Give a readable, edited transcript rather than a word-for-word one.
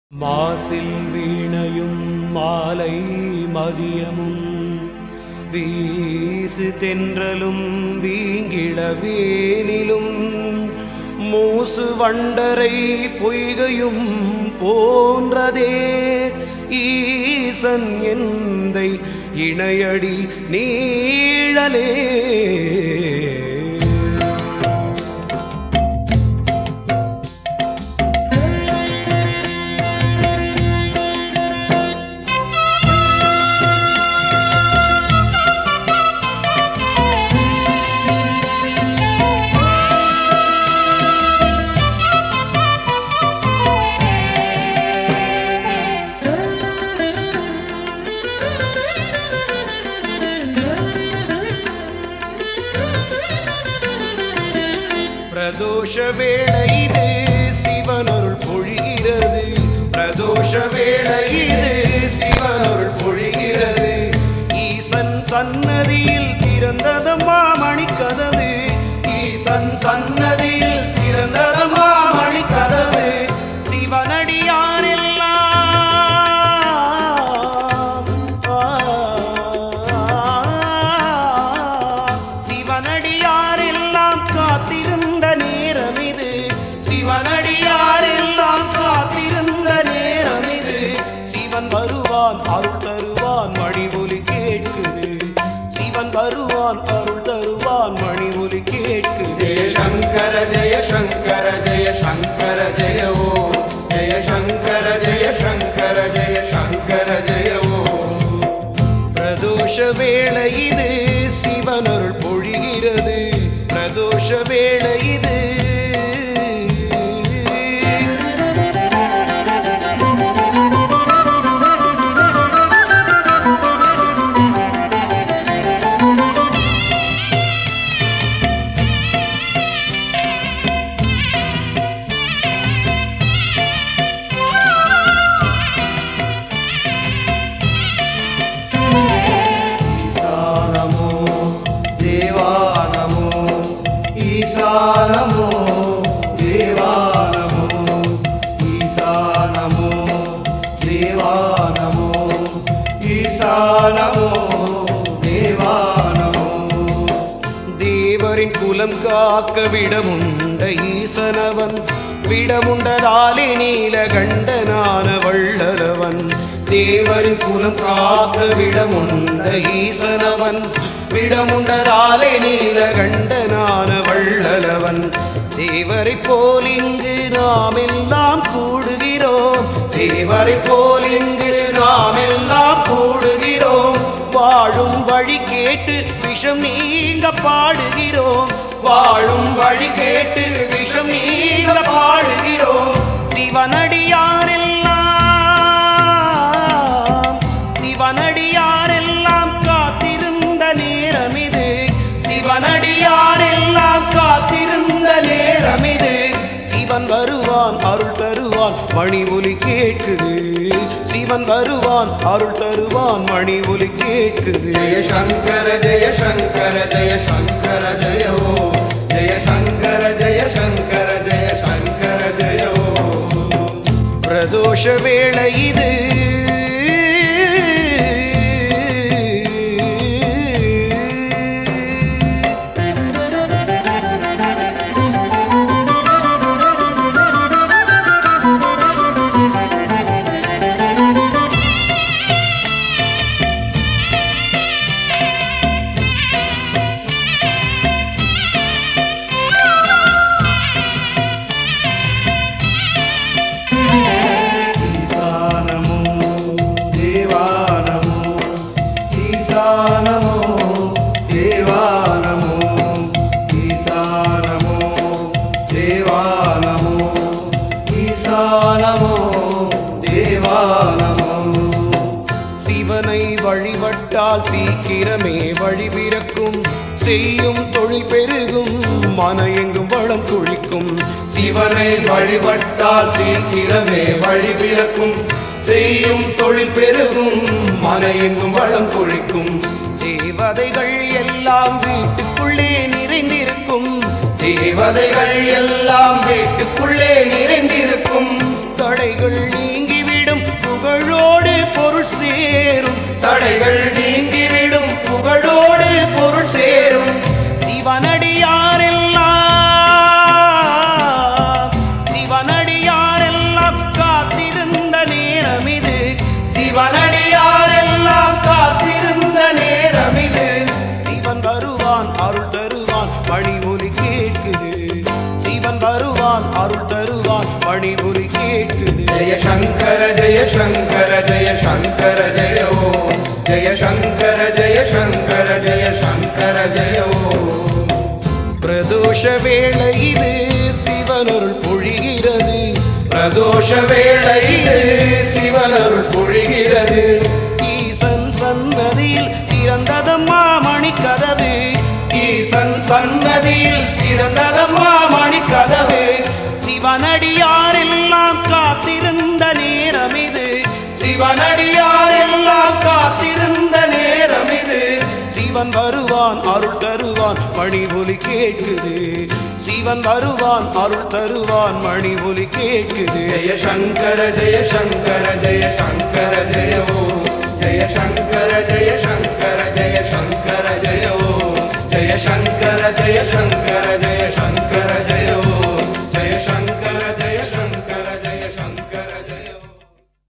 மாசில் வீணையும் மாலை மதியமும் வீசு தென்றலும் வீங்கிடவேனிலும் மூசு வண்டரை பொய்கையும் போன்றதே ஈசன் எந்தை இணையடி நீழலே. பிரதோஷ வேளை இது சிவனருள் பொழிகிறது. பிரதோஷ வேளை இது சிவனருள் பொழிகிறது. ஈசன் சன்னதியில் திறந்ததம்மா மணிக்கதவு. ஈசன் சன்னதியில் திறந்ததம்மா மணிக்கதவு. சிவனடியாரெல்லாம் காத்திருந்த நேரம் இது. சிவனடியாரெல்லாம் காத்திருந்த நேரம் இது. சிவன் வருவான் அருள் தருவான் மணி ஒலி கேட்குது. சிவன் வருவான் அருள் தருவான் மணி ஒலி கேட்குது. ஜெய சங்கர ஜெய சங்கர ஜெய சங்கர ஜெய ஓ ஜெய சங்கர ஜெய சங்கர ஜெய சங்கர ஜெய ஓ. பிரதோஷ வேளை இது சிவனருள் பொழிகிறது. பிரதோஷ வேளை இது. ஈசானமோ தேவானமோ ஈசானமோ தேவானமோ ஈசானமோ தேவானமோ. தேவரின் குலம் காக்க விடமுண்ட ஈசனவன். விடமுண்டதாலே நீலகண்டனான வள்ளலவன். தேவரின் குலம் காக்க விடமுண்ட ஈசனவன். விடமுண்டதாலே நீலகண்டனான வள்ளலவன். தேவரை போல் இங்கு நாம் எல்லாம் கூடுகிறோம். தேவரை போல் இங்கு நாம் எல்லாம் கூடுகிறோம். வாழும் வழி கேட்டு விஷம் நீங்க பாடுகிறோம். வாழும் வழி கேட்டு விஷம் நீங்க பாடுகிறோம். சிவனடியாரெல்லாம் காத்திருந்த நேரம் இது. சிவனடியாரெல்லாம் காத்திருந்த நேரம் இது. சிவன் வருவான் அருள் தருவான் மணி ஒலி கேட்குது. சிவன் வருவான் அருள் தருவான் மணி ஒலி கேட்குது. ஜெய சங்கர ஜெய சங்கர ஜெய சங்கர ஜெய ஓ ஜெய சங்கர ஜெய சங்கர ஜெய சங்கர ஜெய ஓ. பிரதோஷ வேளை இது. ஈசானமோ தேவானமோ ஈசானமோ தேவானமோ ஈசானமோ தேவானமோ. சிவனை வழிபட்டால் சீக்கிரமே வழி பிறக்கும். செய்யும் தொழில் பெருகும் மன எங்கும் வளம் துளிக்கும். சிவனை வழிபட்டால் சீக்கிரமே வழி பிறக்கும். செய்யும் தொழில் பெருகும் மன எங்கும் வளம் கொழிக்கும். தேவதைகள் எல்லாம் வீட்டுக்குள்ளே நிறைந்திருக்கும். தேவதைகள் எல்லாம் வீட்டுக்குள்ளே நிறைந்திருக்கும். தடைகள் நீங்கி பொருள் சேரும் தடைகள் நீங்கிவிடும் புகழோடு பொருள் சேரும் சிவனடியாரெல்லாம் காத்திருந்த நேரம் இது சிவனடியாரெல்லாம் காத்திருந்த நேரம் இது சிவன் வருவான் அருள் தருவான் மணி ஒலி கேட்குது சிவன் வருவான் அருள் தருவான் மணி ஒலி கேட்குது ஜெய சங்கர ஜெய சங்கர ஜெய சங்கர ஜெய ஓம் ஜெய சங்கர ஜெய சங்கர ஜெய சங்கர ஜெய ஓம் பிரதோஷ வேளை இது சிவனருள் பொழிகிறது பிரதோஷ வேளை இது சிவனருள் பொழிகிறது ஈசன் சன்னதியில் திறந்ததம்மா மணிக்கதவு ஈசன் சன்னதியில் திறந்ததம்மா மணிக்கதவு சிவனடியாரெல்லாம் காத்திருந்த நேரம் இது சிவனடியாரெல்லாம் காத்திருந்த நேரம் இது சிவன் வருவான் அருள் தருவான் மணி ஒலி கேட்குது சிவன் வருவான் அருள் தருவான் மணி ஒலி கேட்குது ஜெய சங்கர ஜெய சங்கர ஜெய சங்கர ஜெய ஓம் ஜெய சங்கர ஜெய